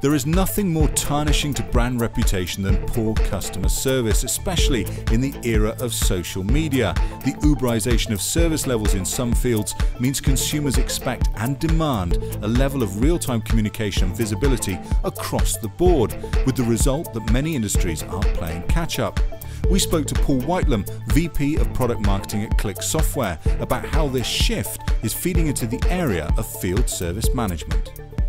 There is nothing more tarnishing to brand reputation than poor customer service, especially in the era of social media. The uberisation of service levels in some fields means consumers expect and demand a level of real-time communication and visibility across the board, with the result that many industries are playing catch-up. We spoke to Paul Whitelam, VP of Product Marketing at Click Software, about how this shift is feeding into the area of field service management.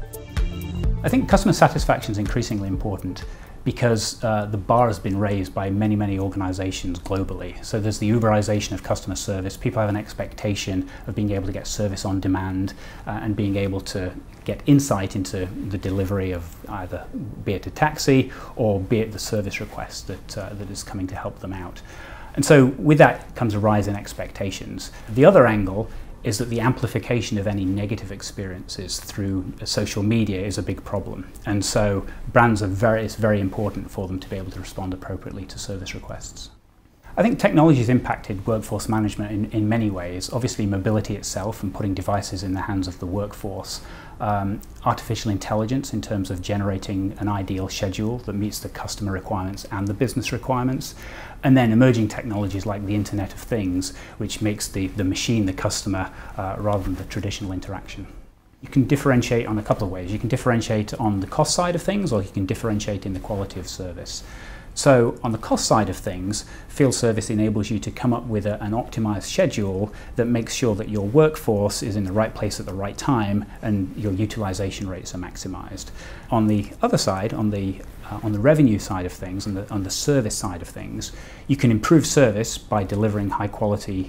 I think customer satisfaction is increasingly important because the bar has been raised by many organisations globally. So there's the uberisation of customer service. People have an expectation of being able to get service on demand and being able to get insight into the delivery of either, be it a taxi or be it the service request that is coming to help them out. And so with that comes a rise in expectations. The other angle is that the amplification of any negative experiences through social media is a big problem. And so brands it's very important for them to be able to respond appropriately to service requests. I think technology has impacted workforce management in many ways. Obviously mobility itself and putting devices in the hands of the workforce. Artificial intelligence in terms of generating an ideal schedule that meets the customer requirements and the business requirements. And then emerging technologies like the Internet of Things, which makes the machine the customer rather than the traditional interaction. You can differentiate on a couple of ways. You can differentiate on the cost side of things, or you can differentiate in the quality of service. So on the cost side of things, field service enables you to come up with an optimized schedule that makes sure that your workforce is in the right place at the right time and your utilization rates are maximized. On the other side, on the revenue side of things, on the service side of things, you can improve service by delivering high quality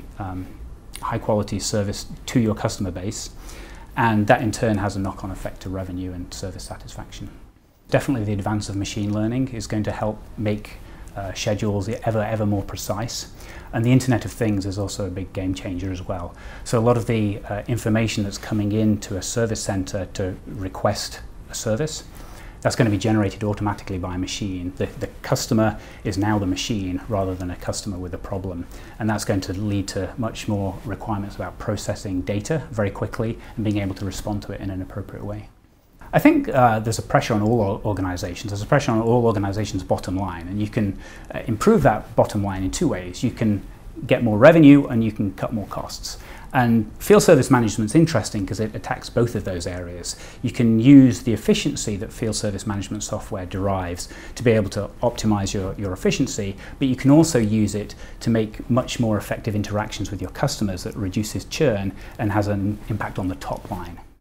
service to your customer base, and that in turn has a knock-on effect to revenue and service satisfaction. Definitely the advance of machine learning is going to help make schedules ever more precise, and the Internet of Things is also a big game changer as well. So a lot of the information that's coming into a service center to request a service, that's going to be generated automatically by a machine. The customer is now the machine rather than a customer with a problem, and that's going to lead to much more requirements about processing data very quickly and being able to respond to it in an appropriate way. I think there's a pressure on all organisations. There's a pressure on all organisations' bottom line, and you can improve that bottom line in two ways. You can get more revenue and you can cut more costs. And field service management is interesting because it attacks both of those areas. You can use the efficiency that field service management software derives to be able to optimise your efficiency, but you can also use it to make much more effective interactions with your customers that reduces churn and has an impact on the top line.